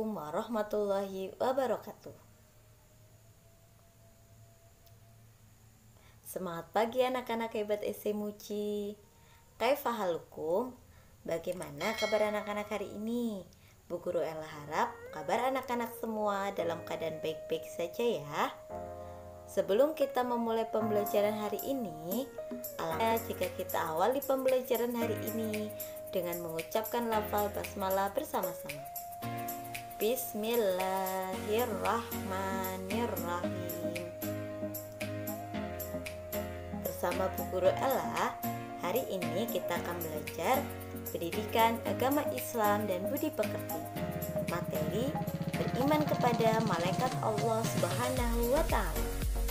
Assalamualaikum warahmatullahi wabarakatuh. Semangat pagi anak-anak hebat SD Muci. Kaifa halukum? Bagaimana kabar anak-anak hari ini? Bu Guru Ella harap kabar anak-anak semua dalam keadaan baik-baik saja ya. Sebelum kita memulai pembelajaran hari ini, alangkah jika kita awali pembelajaran hari ini dengan mengucapkan lafal basmalah bersama-sama. Bismillahirrahmanirrahim. Bersama Bu Guru Ella, hari ini kita akan belajar pendidikan agama Islam dan budi pekerti. Materi beriman kepada malaikat Allah Subhanahu wa Ta'ala.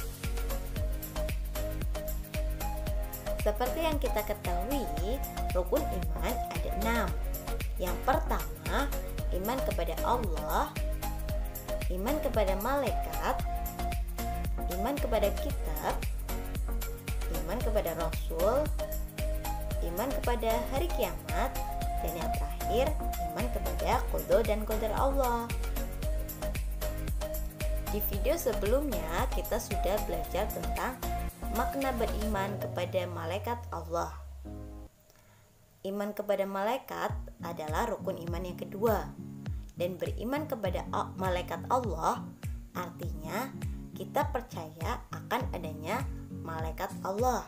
Seperti yang kita ketahui, rukun iman ada 6. Yang pertama, iman kepada Allah, iman kepada malaikat, iman kepada kitab, iman kepada Rasul, iman kepada hari kiamat, dan yang terakhir, iman kepada qada dan qadar Allah. Di video sebelumnya kita sudah belajar tentang makna beriman kepada malaikat Allah. Iman kepada malaikat adalah rukun iman yang kedua. Dan beriman kepada malaikat Allah artinya kita percaya akan adanya malaikat Allah.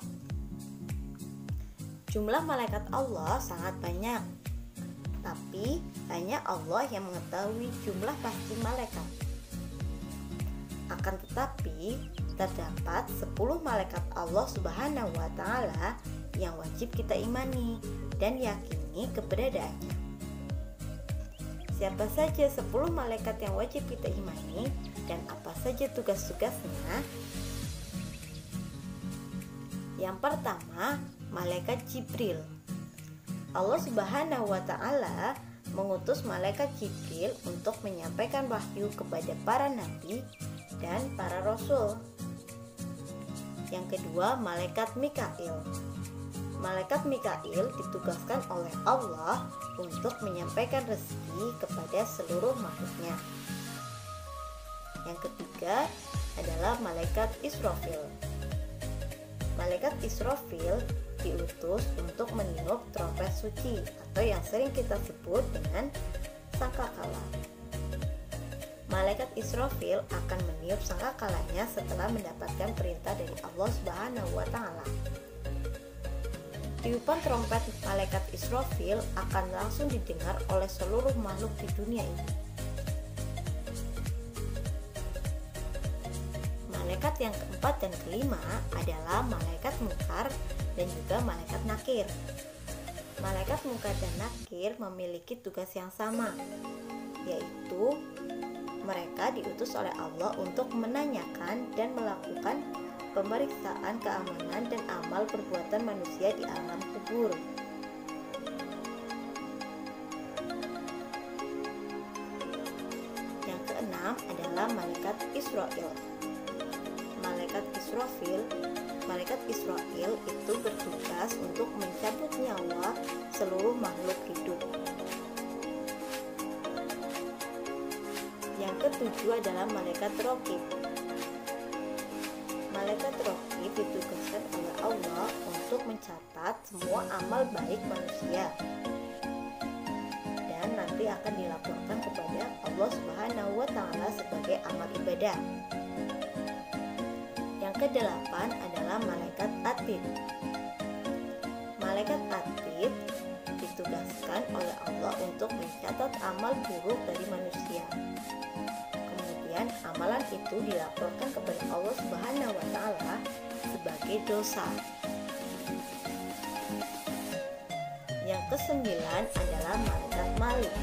Jumlah malaikat Allah sangat banyak, tapi hanya Allah yang mengetahui jumlah pasti malaikat. Akan tetapi terdapat 10 malaikat Allah Subhanahu wa Ta'ala yang wajib kita imani dan yakini keberadaannya. Siapa saja 10 malaikat yang wajib kita imani dan apa saja tugas-tugasnya? Yang pertama, malaikat Jibril. Allah Subhanahu wa Ta'ala mengutus malaikat Jibril untuk menyampaikan wahyu kepada para nabi dan para rasul. Yang kedua, malaikat Mikail. Malaikat Mikail ditugaskan oleh Allah untuk menyampaikan rezeki kepada seluruh makhluknya. Yang ketiga adalah malaikat Israfil. Malaikat Israfil diutus untuk meniup trompet suci atau yang sering kita sebut dengan sangkakala. Malaikat Israfil akan meniup sangkakalanya setelah mendapatkan perintah dari Allah Subhanahu wa Ta'ala. Tiupan trompet malaikat Israfil akan langsung didengar oleh seluruh makhluk di dunia ini. Malaikat yang keempat dan kelima adalah malaikat Munkar dan juga malaikat Nakir. Malaikat Munkar dan Nakir memiliki tugas yang sama, yaitu mereka diutus oleh Allah untuk menanyakan dan melakukan pemeriksaan keamanan dan amal perbuatan manusia di alam kubur. Yang keenam adalah malaikat Israel. Malaikat Israel itu bertugas untuk mencabut nyawa seluruh makhluk hidup. Yang ketujuh adalah malaikat Raqib. Malaikat Raqib ditugaskan oleh Allah untuk mencatat semua amal baik manusia dan nanti akan dilaporkan kepada Allah Subhanahu wa Ta'ala sebagai amal ibadah. Yang kedelapan adalah malaikat Atid. Malaikat Atid ditugaskan oleh Allah untuk mencatat amal buruk dari manusia. Kemudian amalan itu dilaporkan kepada Allah Subhanahu wa Ta'ala sebagai dosa. Yang kesembilan adalah malaikat Malik.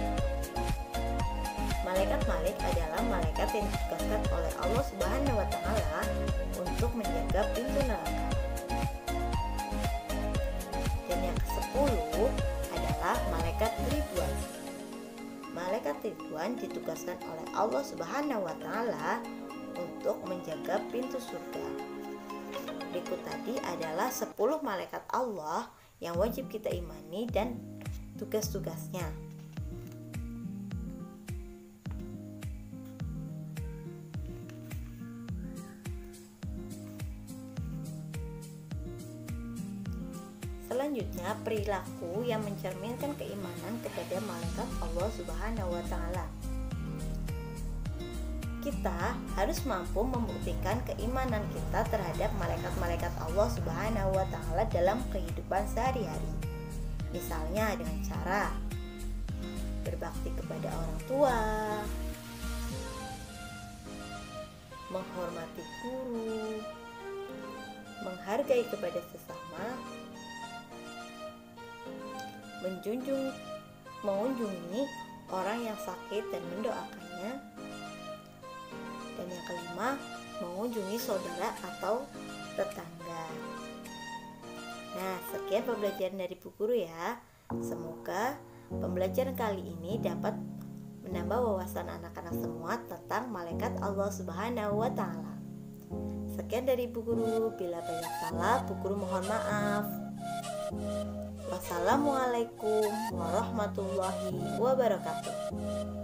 Malaikat Malik adalah malaikat yang ditugaskan oleh Allah Subhanahu wa Ta'ala untuk menjaga pintu neraka. Dan yang ke-10 adalah malaikat Ridwan. Malaikat Ridwan ditugaskan oleh Allah Subhanahu wa Ta'ala untuk menjaga pintu surga. Berikut tadi adalah 10 malaikat Allah yang wajib kita imani dan tugas-tugasnya. Selanjutnya, perilaku yang mencerminkan keimanan kepada malaikat Allah Subhanahu wa taala. Kita harus mampu membuktikan keimanan kita terhadap malaikat-malaikat Allah Subhanahu wa taala dalam kehidupan sehari-hari. Misalnya dengan cara berbakti kepada orang tua, menghormati guru, menghargai kepada sesama, mengunjungi orang yang sakit dan mendoakannya, dan yang kelima, mengunjungi saudara atau tetangga. Nah, sekian pembelajaran dari Bu Guru ya. Semoga pembelajaran kali ini dapat menambah wawasan anak-anak semua tentang malaikat Allah Subhanahu wa taala. Sekian dari Bu Guru. Bila banyak salah, Bu Guru mohon maaf. Wassalamualaikum warahmatullahi wabarakatuh.